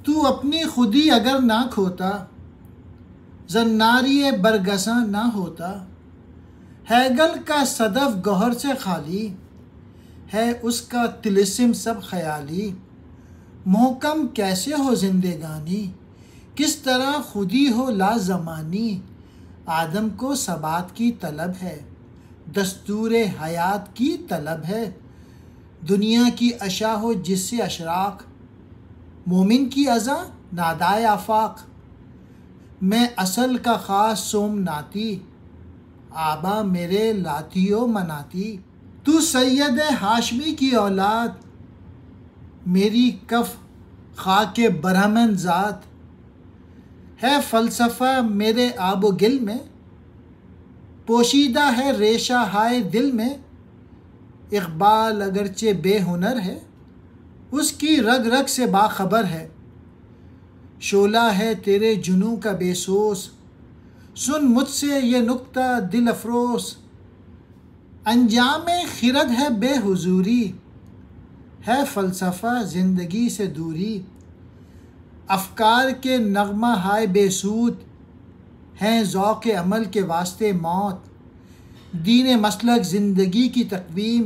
تو اپنی خودی اگر نہ کھوتا، زناری برگساں نہ ہوتا۔ ہیگل کا صدف گوہر سے خالی ہے، اس کا طلسم سب خیالی۔ محکم کیسے ہو زندگانی، کس طرح خودی ہو لازمانی۔ آدم کو ثبات کی طلب ہے، دستور حیات کی طلب ہے۔ دنیا کی اشیا ہو جس سے اشراق، مومن کی ازاں نادائے آفاق۔ میں اصل کا خاص سوم ناتی، آبا میرے لاتی و مناتی۔ تو سید ہاشمی کی اولاد، میری کف خاک برہمن ذات۔ ہے فلسفہ میرے آب و گل میں، پوشیدہ ہے ریشہ ہائے دل میں۔ اقبال اگرچہ بے ہنر ہے، اس کی رگ رگ سے باخبر ہے۔ شعلہ ہے تیرے جنوں کا بے سوس، سن مجھ سے یہ نکتہ دل افروز۔ انجام خرد ہے بے حضوری، ہے فلسفہ زندگی سے دوری۔ افکار کے نغمہ ہائے بے سود، ہیں ذوق عمل کے واسطے موت۔ دین مسلک زندگی کی تقویم،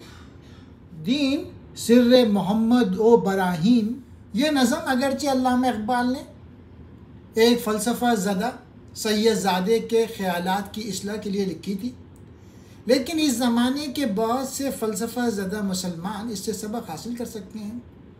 دین سر محمد و براہیم۔ یہ نظم اگرچہ علامہ اقبال نے ایک فلسفہ زدہ سید زادے کے خیالات کی اصلاح کے لیے لکھی تھی، لیکن اس زمانے کے بہت سے فلسفہ زدہ مسلمان اس سے سبق حاصل کر سکتے ہیں۔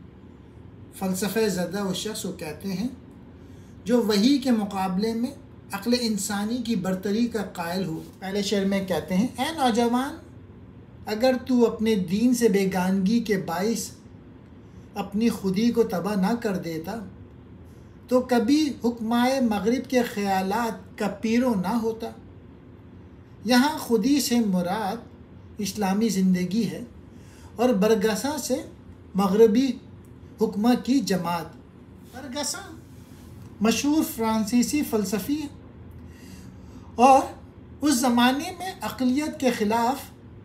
فلسفہ زدہ اس شخص کو کہتے ہیں جو وحی کے مقابلے میں عقل انسانی کی برتری کا قائل ہو۔ پہلے شعر میں کہتے ہیں، اے نوجوان، اگر تو اپنے دین سے بیگانگی کے باعث اپنی خودی کو تباہ نہ کر دیتا تو کبھی حکمائے مغرب کے خیالات کا پیرو نہ ہوتا۔ یہاں خودی سے مراد اسلامی زندگی ہے اور برگساں سے مغربی حکمہ کی جماعت۔ برگساں مشہور فرانسیسی فلسفی ہے اور اس زمانے میں عقلیت کے خلاف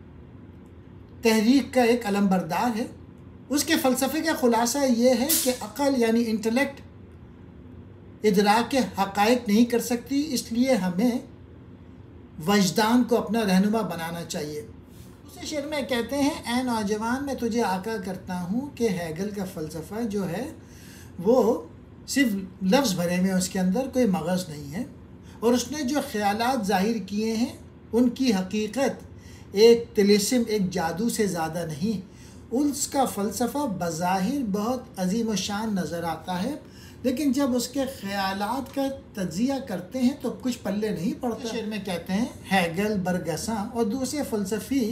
تحریک کا ایک علم بردار ہے۔ اس کے فلسفے کا خلاصہ یہ ہے کہ عقل یعنی انٹلیکٹ ادراک کے حقائق نہیں کر سکتی، اس لیے ہمیں وجدان کو اپنا رہنما بنانا چاہیے۔ دوسرے شعر میں کہتے ہیں، اے نوجوان، میں تجھے آگاہ کرتا ہوں کہ ہیگل کا فلسفہ جو ہے وہ صرف لفظ بھرے میں، اس کے اندر کوئی مغز نہیں ہے، اور اس نے جو خیالات ظاہر کیے ہیں ان کی حقیقت ایک طلسم، ایک جادو سے زیادہ نہیں۔ اس کا فلسفہ بظاہر بہت عظیم و شان نظر آتا ہے، لیکن جب اس کے خیالات کا تجزیہ کرتے ہیں تو کچھ پلے نہیں پڑتا۔ شعر میں کہتے ہیں، ہیگل، برگساں اور دوسرے فلسفی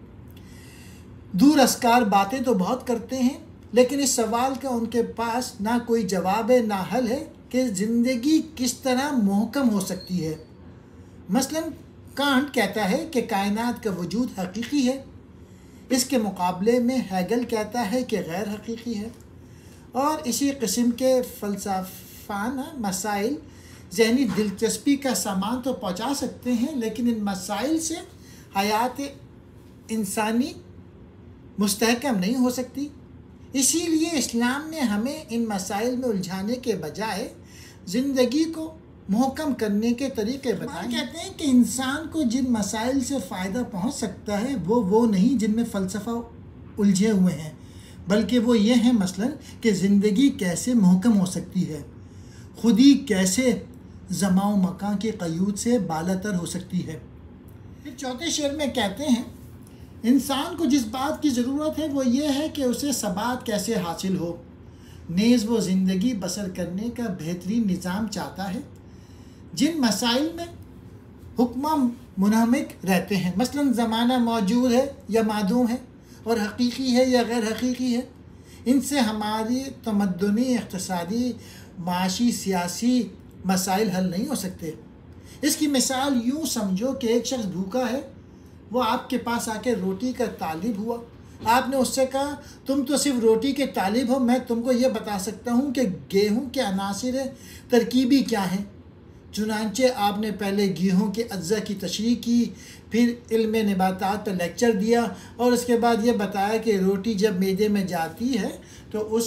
دور اسکار باتیں تو بہت کرتے ہیں، لیکن اس سوال کا ان کے پاس نہ کوئی جواب ہے نہ حل ہے کہ زندگی کس طرح محکم ہو سکتی ہے۔ مثلا کانٹ کہتا ہے کہ کائنات کا وجود حقیقی ہے، اس کے مقابلے میں ہیگل کہتا ہے کہ غیر حقیقی ہے، اور اسی قسم کے فلسفانہ مسائل ذہنی دلچسپی کا سامان تو پہنچا سکتے ہیں، لیکن ان مسائل سے حیات انسانی مستحکم نہیں ہو سکتی۔ اسی لیے اسلام نے ہمیں ان مسائل میں الجھانے کے بجائے زندگی کو محکم کرنے کے طریقے بتائیں۔ کہتے ہیں کہ انسان کو جن مسائل سے فائدہ پہنچ سکتا ہے وہ نہیں جن میں فلسفہ الجھے ہوئے ہیں، بلکہ وہ یہ ہیں مثلا کہ زندگی کیسے محکم ہو سکتی ہے، خودی کیسے زمان و مکان کے قیود سے بالاتر ہو سکتی ہے۔ پھر چوتھے شعر میں کہتے ہیں، انسان کو جس بات کی ضرورت ہے وہ یہ ہے کہ اسے ثبات کیسے حاصل ہو، نیز وہ زندگی بسر کرنے کا بہترین نظام چاہتا ہے جن مسائل میں حکمہ منہمک رہتے ہیں، مثلا زمانہ موجود ہے یا معدوم ہے، اور حقیقی ہے یا غیر حقیقی ہے۔ ان سے ہماری تمدنی، اقتصادی، معاشی، سیاسی مسائل حل نہیں ہو سکتے۔ اس کی مثال یوں سمجھو کہ ایک شخص بھوکا ہے، وہ آپ کے پاس آ کے روٹی کا طالب ہوا، آپ نے اس سے کہا تم تو صرف روٹی کے طالب ہو، میں تم کو یہ بتا سکتا ہوں کہ گیہوں کے عناصر ترکیبی کیا ہیں۔ چنانچہ آپ نے پہلے گیہوں کے اجزاء کی تشریح کی، پھر علم نباتات پر لیکچر دیا، اور اس کے بعد یہ بتایا کہ روٹی جب معدے میں جاتی ہے تو اس کا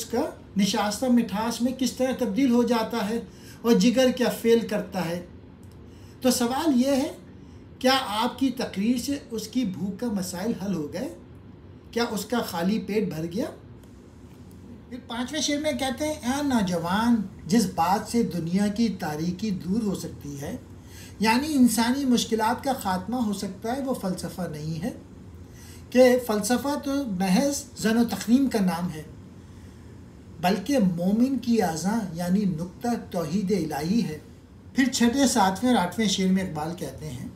نشاستہ مٹھاس میں کس طرح تبدیل ہو جاتا ہے اور جگر کیا فیل کرتا ہے۔ تو سوال یہ ہے، کیا آپ کی تقریر سے اس کی بھوک کا مسائل حل ہو گئے؟ کیا اس کا خالی پیٹ بھر گیا؟ پھر 5ویں شعر میں کہتے ہیں، اے نوجوان، جس بات سے دنیا کی تاریکی دور ہو سکتی ہے، یعنی انسانی مشکلات کا خاتمہ ہو سکتا ہے، وہ فلسفہ نہیں ہے، کہ فلسفہ تو محض زن و تخمین کا نام ہے، بلکہ مومن کی اذاں یعنی نقطہ توحید الہی ہے۔ پھر 6، 7 اور 8 شعر میں اقبال کہتے ہیں،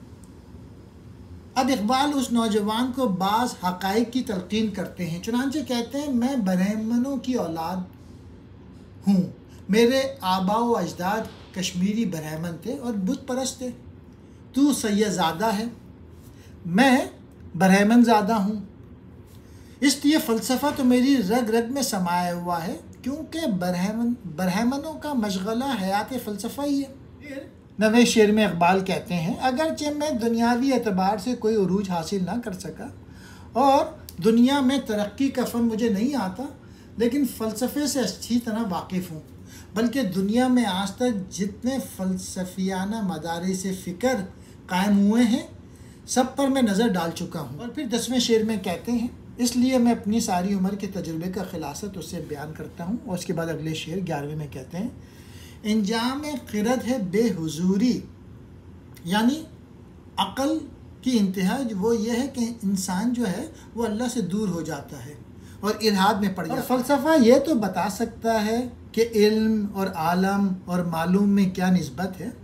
اب اقبال اس نوجوان کو بعض حقائق کی تلقین کرتے ہیں، چنانچہ کہتے ہیں، میں برہمنوں کی اولاد ہوں، میرے آبا و اجداد کشمیری برہمن تھے اور بت پرست تھے، تو سید زادہ ہے، میں برہمن زادہ ہوں، اس لیے فلسفہ تو میری رگ رگ میں سمایا ہوا ہے، کیونکہ برہمنوں کا مشغلہ حیات فلسفہ ہی ہے۔ 9 شعر میں اقبال کہتے ہیں، اگرچہ میں دنیاوی اعتبار سے کوئی عروج حاصل نہ کر سکا اور دنیا میں ترقی کا فن مجھے نہیں آتا، لیکن فلسفے سے اچھی طرح واقف ہوں، بلکہ دنیا میں آج تک جتنے فلسفیانہ مدارس فکر قائم ہوئے ہیں سب پر میں نظر ڈال چکا ہوں۔ اور پھر 10 شعر میں کہتے ہیں، اس لیے میں اپنی ساری عمر کے تجربے کا خلاصت اس سے بیان کرتا ہوں۔ اور اس کے بعد اگلے شعر 11 میں کہتے ہیں، انجام خرد ہے بے حضوری، یعنی عقل کی انتہا وہ یہ ہے کہ انسان جو ہے وہ اللہ سے دور ہو جاتا ہے اور الحاد میں پڑ جاتا ہے۔ اور فلسفہ یہ تو بتا سکتا ہے کہ علم اور عالم اور معلوم میں کیا نسبت ہے،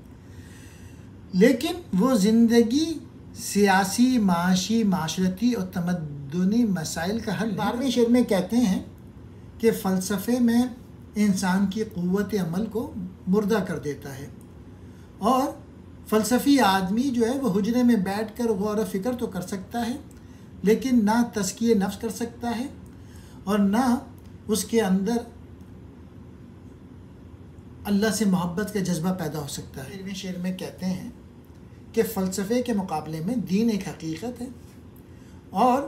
لیکن وہ زندگی، سیاسی، معاشی، معاشرتی اور تمدنی مسائل کا حل 12ویں شعر میں کہتے ہیں کہ فلسفے میں انسان کی قوت عمل کو مردہ کر دیتا ہے، اور فلسفی آدمی جو ہے وہ حجرے میں بیٹھ کر غور و فکر تو کر سکتا ہے، لیکن نہ تزکیہ نفس کر سکتا ہے اور نہ اس کے اندر اللہ سے محبت کا جذبہ پیدا ہو سکتا ہے۔ 13ویں شعر میں کہتے ہیں کہ فلسفے کے مقابلے میں دین ایک حقیقت ہے اور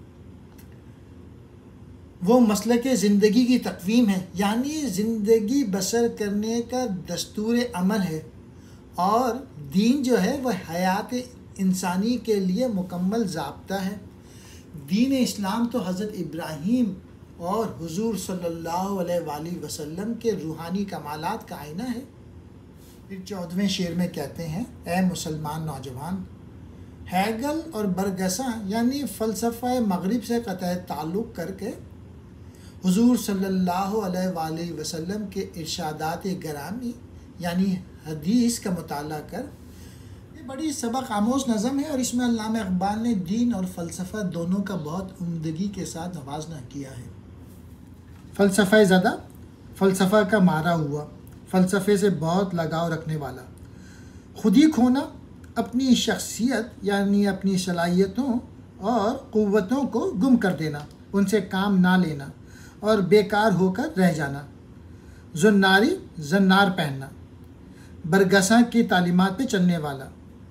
وہ مسلک زندگی کی تقویم ہے، یعنی زندگی بسر کرنے کا دستور عمل ہے، اور دین جو ہے وہ حیات انسانی کے لیے مکمل ضابطہ ہے۔ دین اسلام تو حضرت ابراہیم اور حضور صلی اللہ علیہ وآلہ وسلم کے روحانی کمالات کا آئینہ ہے۔ پھر 14ویں شعر میں کہتے ہیں، اے مسلمان نوجوان، ہیگل اور برگساں یعنی فلسفہ مغرب سے قطع تعلق کر کے حضور صلی اللہ علیہ وآلہ وسلم کے ارشادات گرامی یعنی حدیث کا مطالعہ کر، یہ بڑی سبق آموز نظم ہے، اور اس میں علامہ اقبال نے دین اور فلسفہ دونوں کا بہت عمدگی کے ساتھ موازنہ کیا ہے۔ فلسفہ زدہ، فلسفہ کا مارا ہوا، فلسفے سے بہت لگاؤ رکھنے والا، خود ہی کھونا، اپنی شخصیت یعنی اپنی صلاحیتوں اور قوتوں کو گم کر دینا، ان سے کام نہ لینا اور بیکار ہو کر رہ جانا، زناری زنار پہننا، برگساں کی تعلیمات پہ چلنے والا،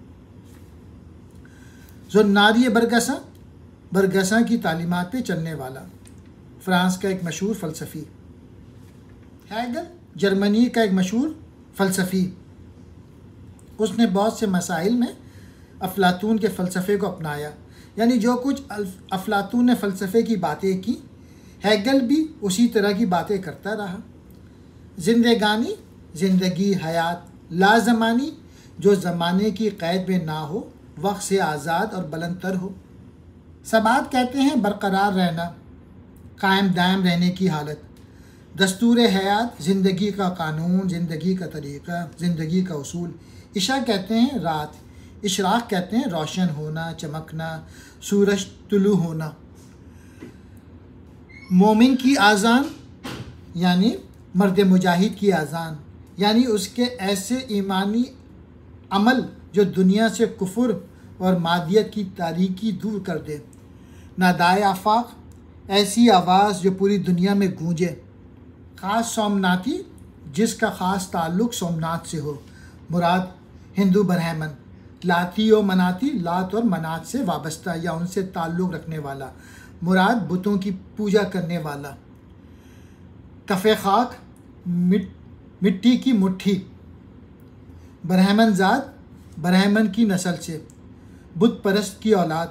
زناری برگساں، برگساں کی تعلیمات پہ چلنے والا، فرانس کا ایک مشہور فلسفی، ہیگل جرمنی کا ایک مشہور فلسفی، اس نے بہت سے مسائل میں افلاطون کے فلسفے کو اپنایا، یعنی جو کچھ افلاطون نے فلسفے کی باتیں کی، ہیگل بھی اسی طرح کی باتیں کرتا رہا۔ زندگانی، زندگی، حیات، لازمانی، جو زمانے کی قید میں نہ ہو، وقت سے آزاد اور بلند تر ہو۔ ثبات کہتے ہیں برقرار رہنا، قائم دائم رہنے کی حالت۔ دستور حیات، زندگی کا قانون، زندگی کا طریقہ، زندگی کا اصول۔ عشاء کہتے ہیں رات، اشراق کہتے ہیں روشن ہونا، چمکنا، سورج طلوع ہونا۔ مومن کی اذان یعنی مرد مجاہد کی اذان، یعنی اس کے ایسے ایمانی عمل جو دنیا سے کفر اور مادیت کی تاریکی دور کر دے۔ نادائے آفاق، ایسی آواز جو پوری دنیا میں گونجے۔ خاص سومناتی، جس کا خاص تعلق سومنات سے ہو، مراد ہندو برہمن۔ لاتی و مناتی، لات اور منات سے وابستہ یا ان سے تعلق رکھنے والا، مراد بتوں کی پوجا کرنے والا۔ کف خاک مٹی کی مٹھی، برہمن ذات برہمن کی نسل سے، بت پرست کی اولاد۔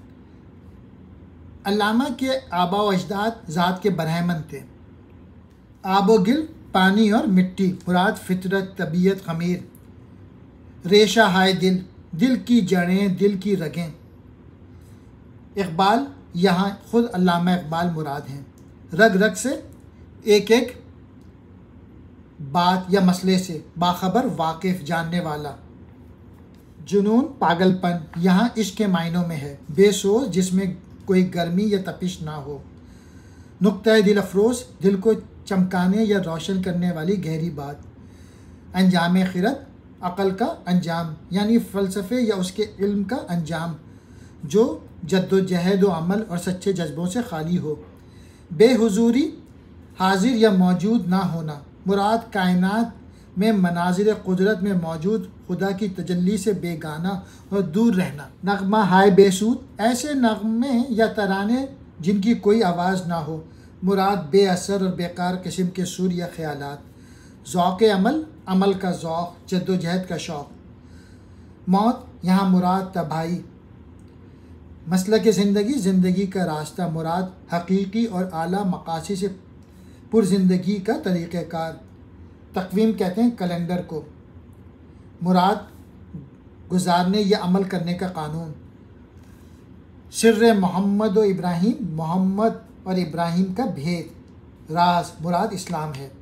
علامہ کے آبا و اجداد ذات کے برہمن تھے۔ آب و گل پانی اور مٹی، مراد فطرت، طبیعت، خمیر، ریشہ ہائے دل، دل کی جڑیں، دل کی رگیں۔ اقبال، یہاں خود علامہ اقبال مراد ہیں۔ رگ رگ سے، ایک ایک بات یا مسئلے سے باخبر، واقف، جاننے والا۔ جنون، پاگل پن، یہاں عشق کے معنوں میں ہے، بے سوز جس میں کوئی گرمی یا تپش نہ ہو۔ نقطۂ دل افروز، دل کو چمکانے یا روشن کرنے والی گہری بات۔ انجام خرد، عقل کا انجام، یعنی فلسفے یا اس کے علم کا انجام جو جد و جہد و عمل اور سچے جذبوں سے خالی ہو۔ بے حضوری، حاضر یا موجود نہ ہونا، مراد کائنات میں مناظر قدرت میں موجود خدا کی تجلی سے بے گانہ اور دور رہنا۔ نغمہ ہائے بے سود، ایسے نغمے یا ترانے جن کی کوئی آواز نہ ہو، مراد بے اثر اور بیکار قسم کے سر یا خیالات۔ ذوق عمل، عمل کا ذوق، جد و جہد کا شوق۔ موت، یہاں مراد تباہی۔ مسلک زندگی، زندگی کا راستہ، مراد حقیقی اور اعلیٰ مقاصد سے پر زندگی کا طریقہ کار۔ تقویم کہتے ہیں کیلنڈر کو، مراد گزارنے یا عمل کرنے کا قانون۔ سر محمد و ابراہیم، محمد اور ابراہیم کا بھید، راز، مراد اسلام ہے۔